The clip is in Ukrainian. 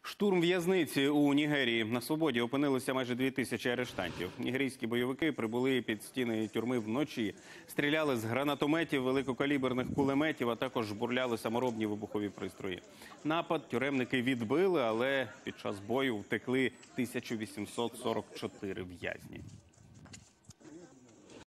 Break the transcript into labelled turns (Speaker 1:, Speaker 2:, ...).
Speaker 1: Штурм в'язниці у Нігерії. На свободі опинилося майже 2000 арештантів. Нігерійські бойовики прибули під стіни тюрми вночі. Стріляли з гранатометів, великокаліберних кулеметів, а також жбурляли саморобні вибухові пристрої. Напад тюремники відбили, але під час бою втекли 1844 в'язні.